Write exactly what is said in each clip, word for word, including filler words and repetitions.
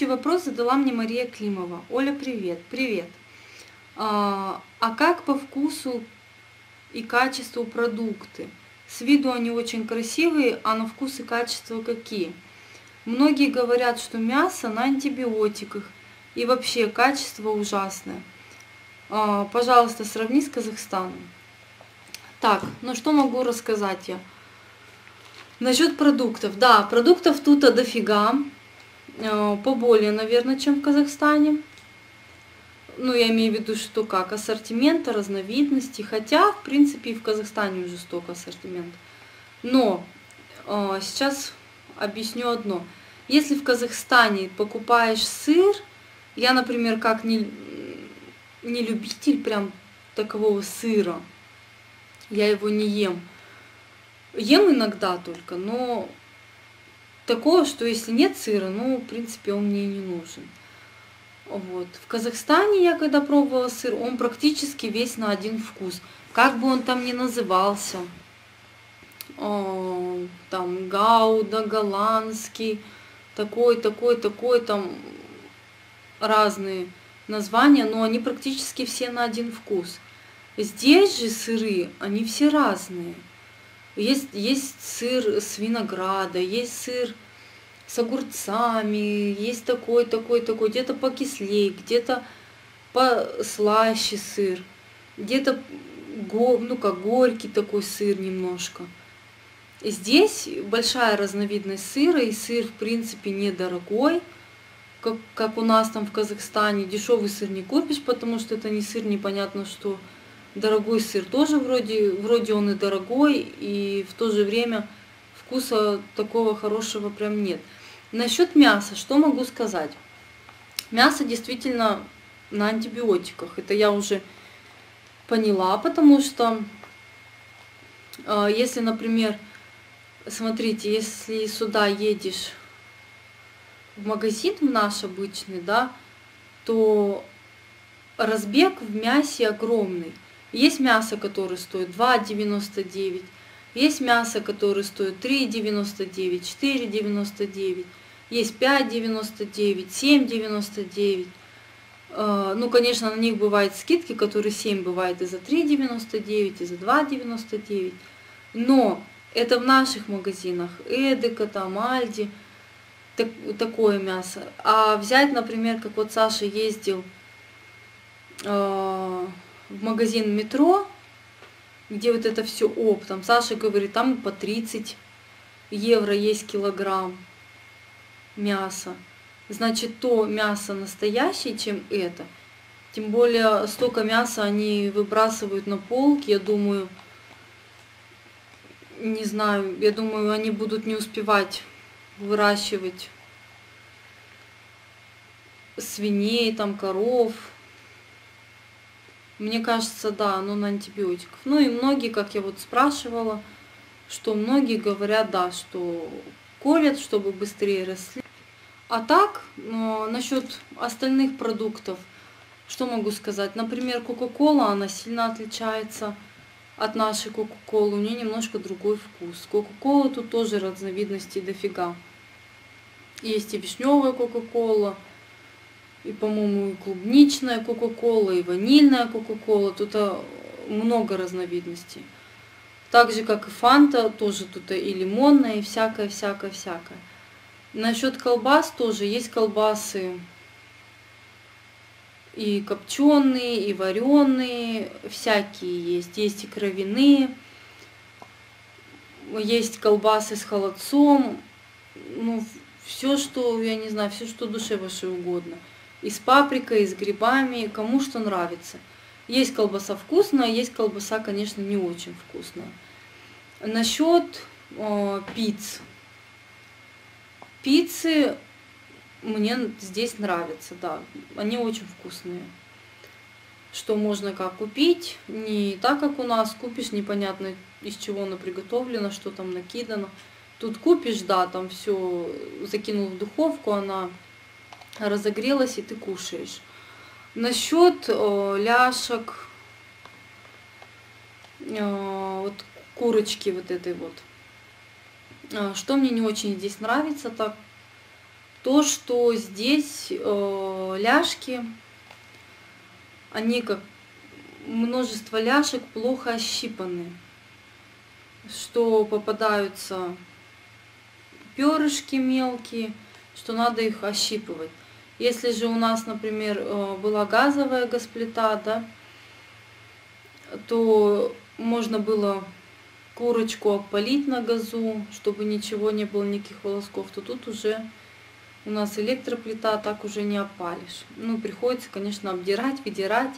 Следующий вопрос задала мне Мария Климова. Оля, привет. Привет. А, а как по вкусу и качеству продукты? С виду они очень красивые, а на вкус и качество какие? Многие говорят, что мясо на антибиотиках и вообще качество ужасное. А, пожалуйста, сравни с Казахстаном. Так, ну что могу рассказать я? Насчет продуктов. Да, продуктов тут дофига. Поболее, наверное, чем в Казахстане. Ну, я имею в виду, что как, ассортимента, разновидностей. Хотя, в принципе, и в Казахстане уже столько ассортимента. Но э, сейчас объясню одно. Если в Казахстане покупаешь сыр, я, например, как не, не любитель прям такового сыра, я его не ем. Ем иногда только, но такого, что если нет сыра, ну, в принципе, он мне не нужен. Вот. В Казахстане я когда пробовала сыр, он практически весь на один вкус. Как бы он там ни назывался, о, там гауда, голландский, такой, такой, такой, там разные названия, но они практически все на один вкус. Здесь же сыры, они все разные. Есть, есть сыр с винограда, есть сыр с огурцами, есть такой, такой, такой, где-то покислей, где-то послаще сыр, где-то го, ну как горький такой сыр немножко. Здесь большая разновидность сыра, и сыр в принципе недорогой, как, как у нас там в Казахстане. Дешевый сыр не купишь, потому что это не сыр, непонятно что. Дорогой сыр тоже вроде, вроде он и дорогой, и в то же время вкуса такого хорошего прям нет. Насчет мяса, что могу сказать? Мясо действительно на антибиотиках. Это я уже поняла, потому что э, если, например, смотрите, если сюда едешь в магазин в наш обычный, да, то разбег в мясе огромный. Есть мясо, которое стоит два девяносто девять, есть мясо, которое стоит три девяносто девять, четыре девяносто девять, есть пять девяносто девять, семь девяносто девять. Ну, конечно, на них бывают скидки, которые семь бывает и за три девяносто девять, и за два девяносто девять. Но это в наших магазинах, Эдека, там, Альди, так, такое мясо. А взять, например, как вот Саша ездил в магазин Метро, где вот это все оптом. Саша говорит, там по тридцать евро есть килограмм мяса. Значит, то мясо настоящее, чем это. Тем более, столько мяса они выбрасывают на полки, я думаю, не знаю, я думаю, они будут не успевать выращивать свиней, там, коров. Мне кажется, да, оно на антибиотиках. Ну и многие, как я вот спрашивала, что многие говорят, да, что колят, чтобы быстрее росли. А так, насчет остальных продуктов, что могу сказать? Например, Кока-Кола, она сильно отличается от нашей Кока-Колы. У нее немножко другой вкус. Кока-Кола тут тоже разновидностей дофига. Есть и вишневая Кока-Кола, и, по-моему, и клубничная Кока-Кола, и ванильная Кока-Кола. Тут много разновидностей. Так же, как и Фанта, тоже тут и лимонная, и всякое, всякое, всякое. Насчет колбас тоже есть колбасы и копченые, и вареные, всякие есть. Есть и кровяные, есть колбасы с холодцом, ну, все, что, я не знаю, все, что душе вашей угодно. И с паприкой, и с грибами, кому что нравится. Есть колбаса вкусная, есть колбаса, конечно, не очень вкусная. Насчет э, пиц. Пиццы мне здесь нравятся, да, они очень вкусные. Что можно как купить, не так, как у нас, купишь, непонятно из чего она приготовлена, что там накидано. Тут купишь, да, там все закинул в духовку, она разогрелась, и ты кушаешь. Насчет э, ляшек, э, вот курочки вот этой вот. Что мне не очень здесь нравится, так то, что здесь э, ляжки, они как множество ляжек плохо ощипаны, что попадаются перышки мелкие, что надо их ощипывать. Если же у нас, например, была газовая газплита, да, то можно было курочку опалить на газу, чтобы ничего не было, никаких волосков, то тут уже у нас электроплита, так уже не опалишь. Ну, приходится, конечно, обдирать, выдирать.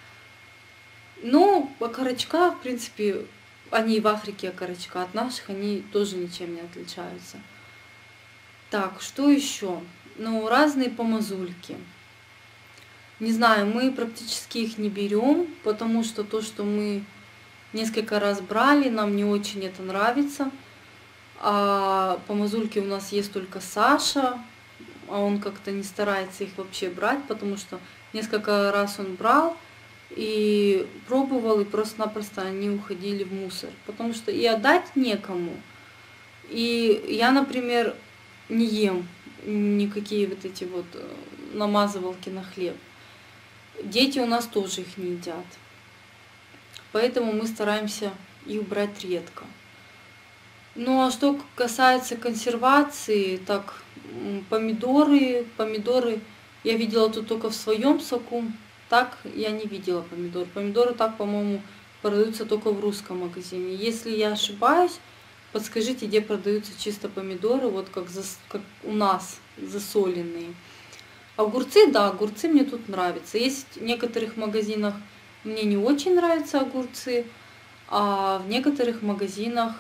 Но окорочка, в принципе, они в Африке окорочка от наших, они тоже ничем не отличаются. Так, что еще? Ну, разные помазульки. Не знаю, мы практически их не берем, потому что то, что мы несколько раз брали, нам не очень это нравится. А помазульки у нас есть только Саша, а он как-то не старается их вообще брать, потому что несколько раз он брал и пробовал, и просто-напросто они уходили в мусор, потому что и отдать некому. И я, например, не ем никакие вот эти вот намазывалки на хлеб. Дети у нас тоже их не едят. Поэтому мы стараемся их брать редко. Ну а что касается консервации, так помидоры, помидоры я видела тут только в своем соку. Так я не видела помидор. Помидоры так, по-моему, продаются только в русском магазине. Если я ошибаюсь, подскажите, где продаются чисто помидоры, вот как, зас, как у нас, засоленные. Огурцы, да, огурцы мне тут нравятся. Есть в некоторых магазинах мне не очень нравятся огурцы, а в некоторых магазинах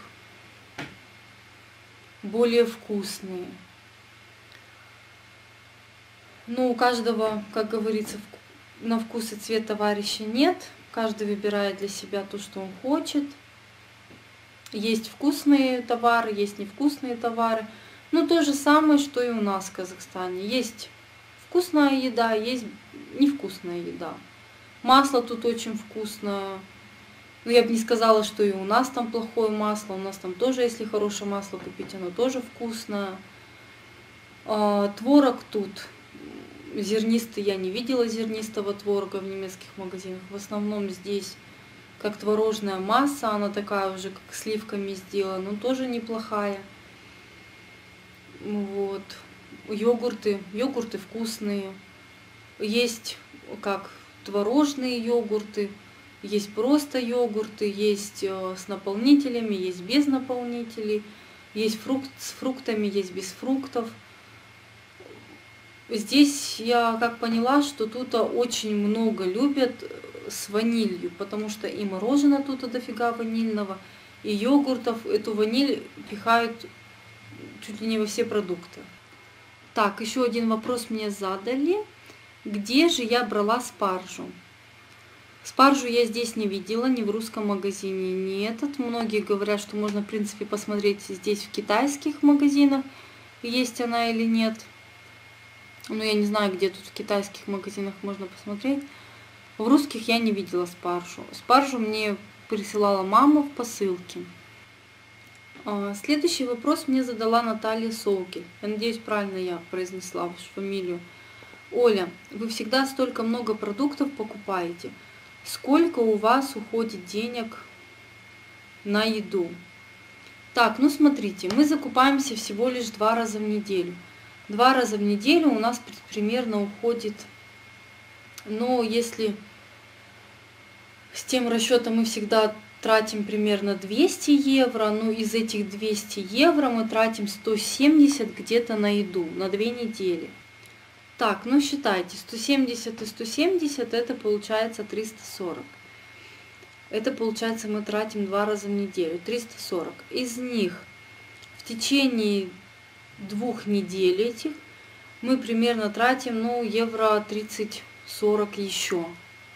более вкусные. Но у каждого, как говорится, на вкус и цвет товарища нет. Каждый выбирает для себя то, что он хочет. Есть вкусные товары, есть невкусные товары. Но то же самое, что и у нас в Казахстане. Есть вкусная еда, есть невкусная еда. Масло тут очень вкусное. Но я бы не сказала, что и у нас там плохое масло. У нас там тоже, если хорошее масло купить, оно тоже вкусное. А, творог тут зернистый, я не видела зернистого творога в немецких магазинах. В основном здесь как творожная масса, она такая уже как сливками сделана, но тоже неплохая. Вот. Йогурты, йогурты вкусные. Есть как творожные йогурты, есть просто йогурты, есть с наполнителями, есть без наполнителей, есть фрукт с фруктами, есть без фруктов. Здесь я как поняла, что тут очень много любят с ванилью, потому что и мороженое тут дофига ванильного, и йогуртов эту ваниль пихают чуть ли не во все продукты. Так, еще один вопрос мне задали. Где же я брала спаржу? Спаржу я здесь не видела, ни в русском магазине, ни этот. Многие говорят, что можно, в принципе, посмотреть здесь в китайских магазинах, есть она или нет. Но я не знаю, где тут в китайских магазинах можно посмотреть. В русских я не видела спаржу. Спаржу мне присылала мама в посылке. Следующий вопрос мне задала Наталья Солкель. Я надеюсь, правильно я произнесла вашу фамилию. Оля, вы всегда столько много продуктов покупаете. Сколько у вас уходит денег на еду? Так, ну смотрите, мы закупаемся всего лишь два раза в неделю. Два раза в неделю у нас примерно уходит, ну, если с тем расчетом мы всегда тратим примерно двести евро, ну, из этих двухсот евро мы тратим сто семьдесят где-то на еду, на две недели. Так, ну считайте, сто семьдесят и сто семьдесят, это получается триста сорок. Это получается мы тратим два раза в неделю, триста сорок. Из них в течение двух недель этих мы примерно тратим, ну, евро тридцать-сорок еще.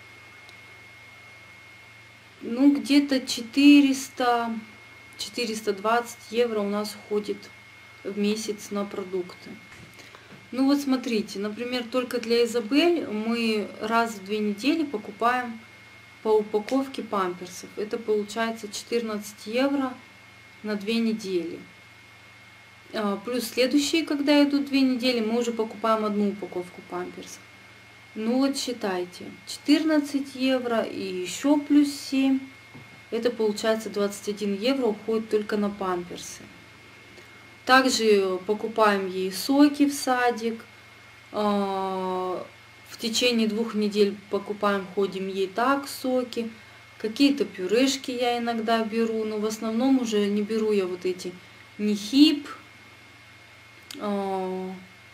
Ну, где-то четыреста, четыреста двадцать евро у нас уходит в месяц на продукты. Ну вот смотрите, например, только для Изабель мы раз в две недели покупаем по упаковке памперсов. Это получается четырнадцать евро на две недели. Плюс следующие, когда идут две недели, мы уже покупаем одну упаковку памперсов. Ну вот считайте, четырнадцать евро и еще плюс семь, это получается двадцать один евро уходит только на памперсы. Также покупаем ей соки в садик. В течение двух недель покупаем, ходим ей так соки. Какие-то пюрешки я иногда беру, но в основном уже не беру я вот эти ни хип, вот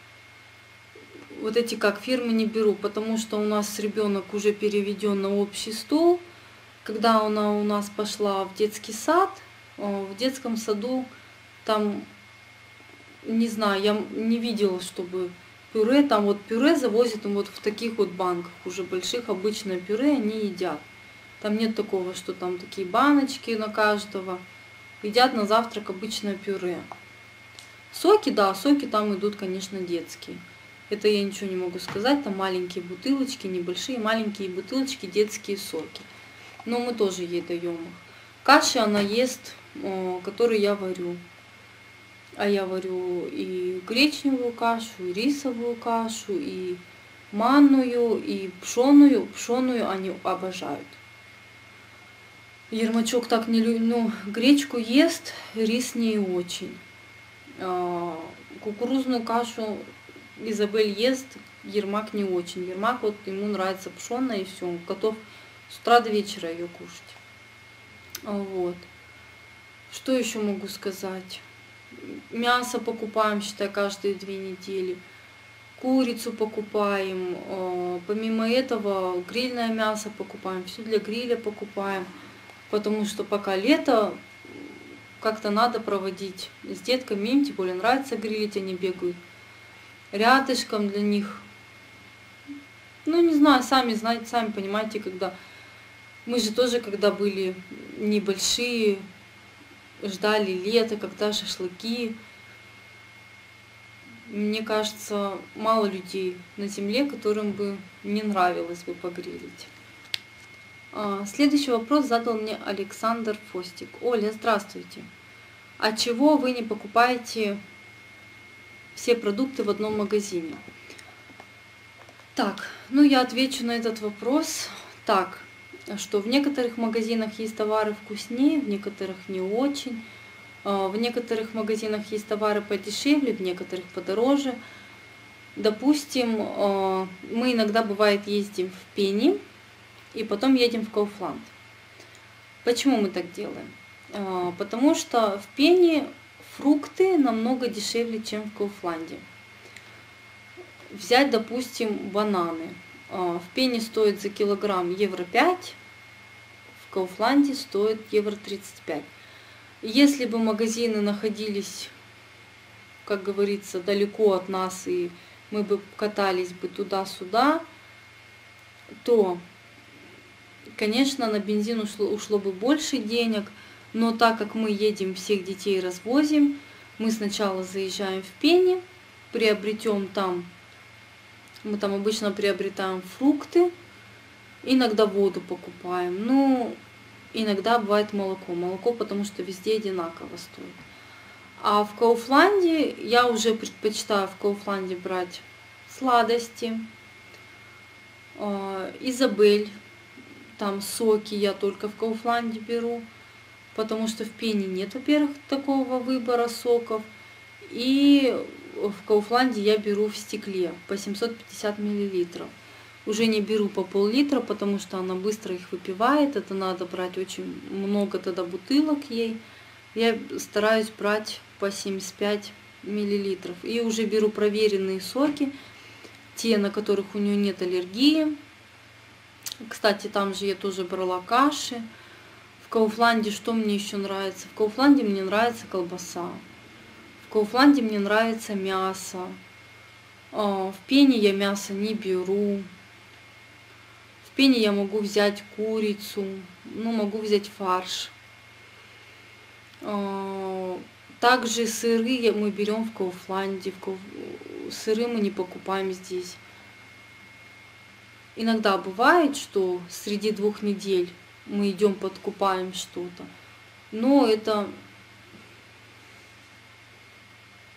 эти как фирмы не беру, потому что у нас ребенок уже переведен на общий стол. Когда она у нас пошла в детский сад, в детском саду там, не знаю, я не видела, чтобы пюре, там вот пюре завозят вот в таких вот банках уже больших, обычное пюре они едят. Там нет такого, что там такие баночки на каждого. Едят на завтрак обычное пюре. Соки, да, соки там идут, конечно, детские. Это я ничего не могу сказать, там маленькие бутылочки, небольшие, маленькие бутылочки, детские соки. Но мы тоже ей даем их. Каши она ест, которые я варю. А я варю и гречневую кашу, и рисовую кашу, и манную, и пшеную. Пшеную они обожают. Ермачок так не любит, ну, гречку ест, рис не очень. Кукурузную кашу Изабель ест, Ермак не очень. Ермак вот ему нравится пшеная и все, он готов с утра до вечера ее кушать. Вот. Что еще могу сказать? Мясо покупаем, считай, каждые две недели. Курицу покупаем. Помимо этого грильное мясо покупаем. Все для гриля покупаем. Потому что пока лето, как-то надо проводить с детками. Им тем более нравится грилить, они бегают рядышком для них. Ну, не знаю, сами знаете, сами понимаете, когда... Мы же тоже, когда были небольшие, ждали лета, когда шашлыки. Мне кажется, мало людей на земле, которым бы не нравилось бы погрилить. Следующий вопрос задал мне Александр Фостик. Оля, здравствуйте. А чего вы не покупаете все продукты в одном магазине? Так, ну я отвечу на этот вопрос так, что в некоторых магазинах есть товары вкуснее, в некоторых не очень. В некоторых магазинах есть товары подешевле, в некоторых подороже. Допустим, мы иногда, бывает, ездим в Пенни и потом едем в Kaufland. Почему мы так делаем? Потому что в Пенни фрукты намного дешевле, чем в Kaufland. Взять, допустим, бананы. В Пенни стоит за килограмм евро пять, в Kaufland стоит евро тридцать пять. Если бы магазины находились, как говорится, далеко от нас, и мы бы катались бы туда-сюда, то, конечно, на бензин ушло, ушло бы больше денег, но так как мы едем, всех детей развозим, мы сначала заезжаем в Пенни, приобретем там, мы там обычно приобретаем фрукты, иногда воду покупаем, ну, иногда бывает молоко. Молоко, потому что везде одинаково стоит. А в Kaufland я уже предпочитаю в Kaufland брать сладости. Изабель, там соки я только в Kaufland беру, потому что в Пенни нет, во-первых, такого выбора соков. И в Kaufland я беру в стекле по семьсот пятьдесят миллилитров. Уже не беру по пол-литра, потому что она быстро их выпивает. Это надо брать очень много тогда бутылок ей. Я стараюсь брать по семьдесят пять миллилитров. И уже беру проверенные соки, те, на которых у нее нет аллергии. Кстати, там же я тоже брала каши. В Kaufland что мне еще нравится? В Kaufland мне нравится колбаса. В Kaufland мне нравится мясо. В Пенни я мясо не беру. В Пенни я могу взять курицу, ну, могу взять фарш. Также сыры мы берем в Kaufland. Сыры мы не покупаем здесь. Иногда бывает, что среди двух недель мы идем подкупаем что-то. Но это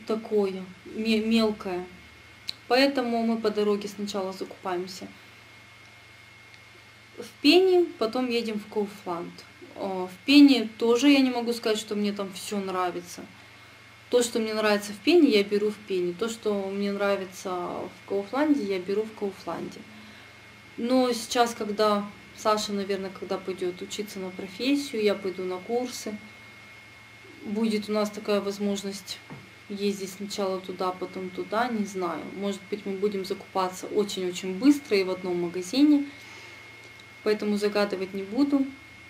такое, мелкое. Поэтому мы по дороге сначала закупаемся в Пене, потом едем в Kaufland. В Пене тоже я не могу сказать, что мне там все нравится. То, что мне нравится в Пене, я беру в Пене. То, что мне нравится в Kaufland, я беру в Kaufland. Но сейчас, когда Саша, наверное, когда пойдет учиться на профессию, я пойду на курсы, будет у нас такая возможность ездить сначала туда, потом туда, не знаю. Может быть, мы будем закупаться очень-очень быстро и в одном магазине, поэтому загадывать не буду.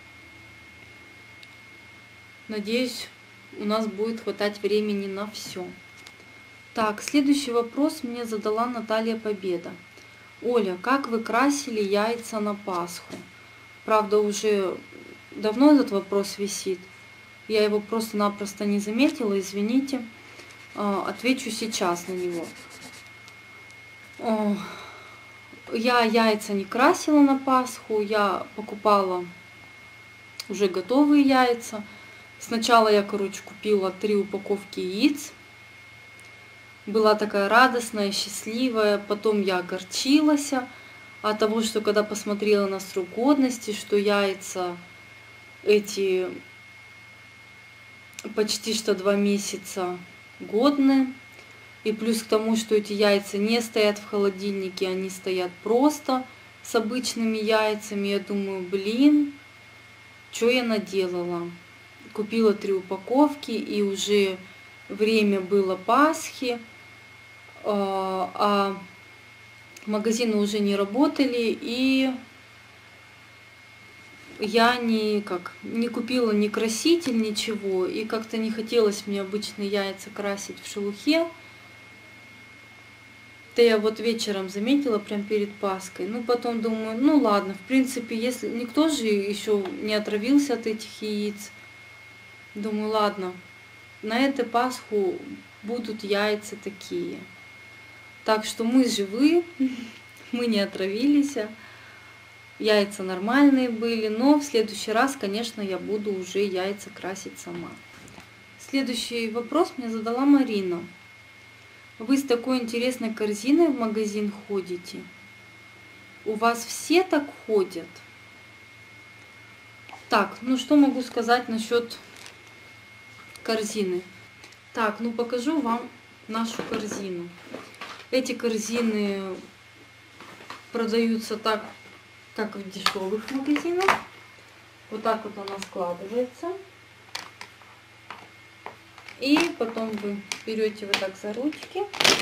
Надеюсь, у нас будет хватать времени на все. Так, следующий вопрос мне задала Наталья Победа. Оля, как вы красили яйца на Пасху? Правда, уже давно этот вопрос висит. Я его просто-напросто не заметила, извините. Отвечу сейчас на него. Я яйца не красила на Пасху, я покупала уже готовые яйца. Сначала я, короче, купила три упаковки яиц. Была такая радостная, счастливая. Потом я огорчилась от того, что когда посмотрела на срок годности, что яйца эти почти что два месяца годны. И плюс к тому, что эти яйца не стоят в холодильнике, они стоят просто с обычными яйцами. Я думаю, блин, что я наделала? Купила три упаковки, и уже время было Пасхи, а магазины уже не работали, и я не, как, не купила ни краситель, ничего, и как-то не хотелось мне обычные яйца красить в шелухе. Это я вот вечером заметила, прям перед Пасхой. Ну, потом думаю, ну ладно, в принципе, если никто же еще не отравился от этих яиц, думаю, ладно, на эту Пасху будут яйца такие. Так что мы живы, мы не отравились, яйца нормальные были, но в следующий раз, конечно, я буду уже яйца красить сама. Следующий вопрос мне задала Марина. Вы с такой интересной корзиной в магазин ходите? У вас все так ходят? Так, ну что могу сказать насчет корзины? Так, ну покажу вам нашу корзину. Эти корзины продаются так, как в дешевых магазинах. Вот так вот она складывается. И потом вы берете вот так за ручки.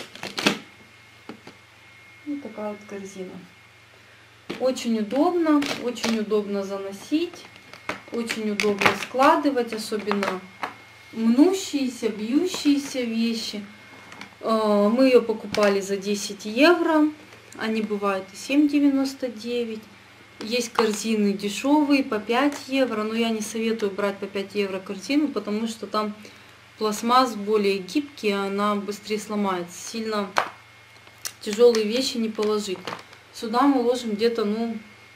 Вот такая вот корзина. Очень удобно, очень удобно заносить, очень удобно складывать, особенно мнущиеся, бьющиеся вещи. Мы ее покупали за десять евро, они бывают и семь девяносто девять. Есть корзины дешевые по пять евро, но я не советую брать по пять евро корзину, потому что там пластмасс более гибкий, она быстрее сломается. Сильно тяжелые вещи не положить. Сюда мы ложим где-то, ну,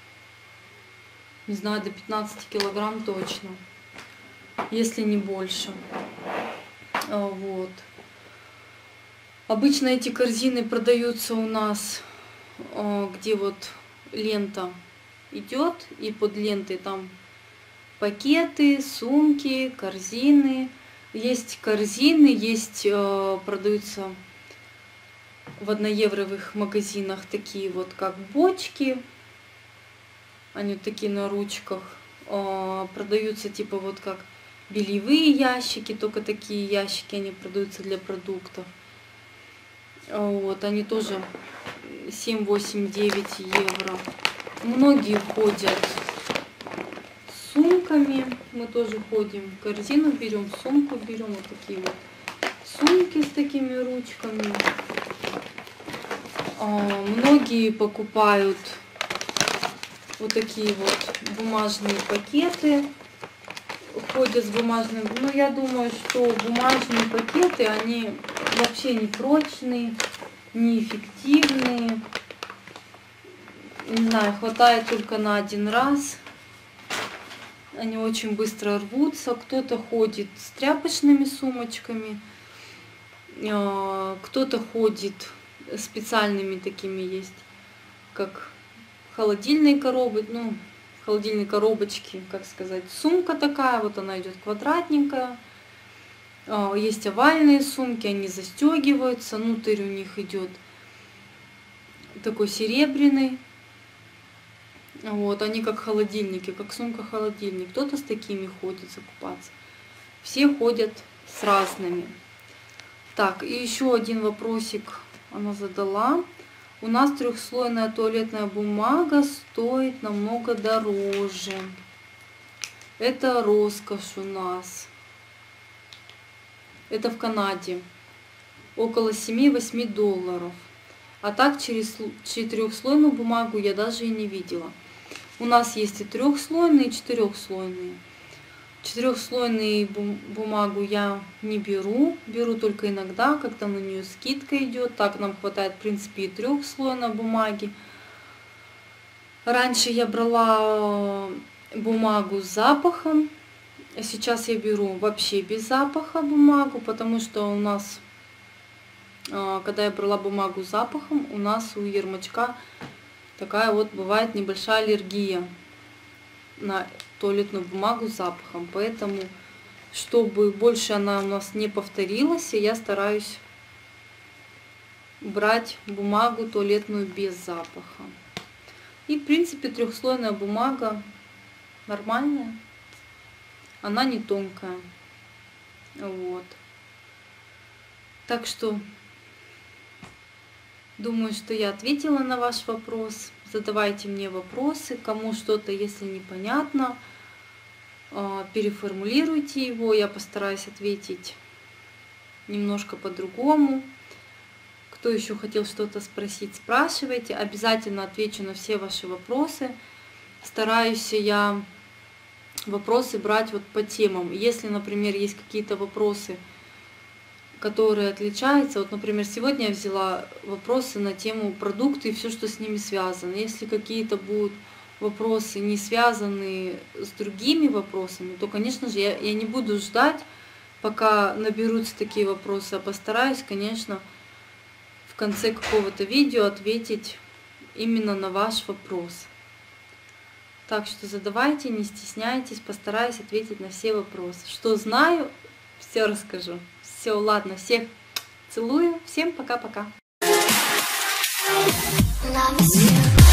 не знаю, до пятнадцати килограмм точно, если не больше. Вот. Обычно эти корзины продаются у нас, где вот лента идет, и под лентой там пакеты, сумки, корзины. Есть корзины, есть, продаются в одноевровых магазинах такие вот как бочки. Они вот такие на ручках. Продаются типа вот как бельевые ящики, только такие ящики, они продаются для продуктов. Вот, они тоже семь, восемь, девять евро. Многие ходят с сумками. Мы тоже ходим, корзину берем, сумку берем. Вот такие вот сумки с такими ручками. Многие покупают вот такие вот бумажные пакеты. Ходят с бумажным. Но я думаю, что бумажные пакеты, они вообще не прочные, не эффективные. Не знаю, хватает только на один раз. Они очень быстро рвутся. Кто-то ходит с тряпочными сумочками. Кто-то ходит специальными такими есть, как холодильные коробы, ну, холодильные коробочки, как сказать, сумка такая, вот она идет квадратненькая. Есть овальные сумки, они застегиваются, внутрь у них идет такой серебряный. Вот, они как холодильники, как сумка-холодильник. Кто-то с такими ходит закупаться. Все ходят с разными. Так, и еще один вопросик она задала. У нас трехслойная туалетная бумага стоит намного дороже. Это роскошь у нас. Это в Канаде. Около семи-восьми долларов. А так через четырехслойную бумагу я даже и не видела. У нас есть и трехслойные, и четырехслойные. Четырехслойную бумагу я не беру, беру только иногда, когда на нее скидка идет. Так нам хватает, в принципе, и трехслойной бумаги. Раньше я брала бумагу с запахом, а сейчас я беру вообще без запаха бумагу, потому что у нас, когда я брала бумагу с запахом, у нас у Ермачка такая вот бывает небольшая аллергия на туалетную бумагу с запахом. Поэтому, чтобы больше она у нас не повторилась, я стараюсь брать бумагу туалетную без запаха. И, в принципе, трехслойная бумага нормальная. Она не тонкая. Вот. Так что, думаю, что я ответила на ваш вопрос. Задавайте мне вопросы, кому что-то, если непонятно, переформулируйте его, я постараюсь ответить немножко по-другому. Кто еще хотел что-то спросить, спрашивайте, обязательно отвечу на все ваши вопросы. Стараюсь я вопросы брать вот по темам. Если, например, есть какие-то вопросы, которые отличаются. Вот, например, сегодня я взяла вопросы на тему продукты и все, что с ними связано. Если какие-то будут вопросы не связанные с другими вопросами, то, конечно же, я, я не буду ждать, пока наберутся такие вопросы, а постараюсь, конечно, в конце какого-то видео ответить именно на ваш вопрос. Так что задавайте, не стесняйтесь, постараюсь ответить на все вопросы. Что знаю, все расскажу. Все, ладно, всех целую, всем пока-пока.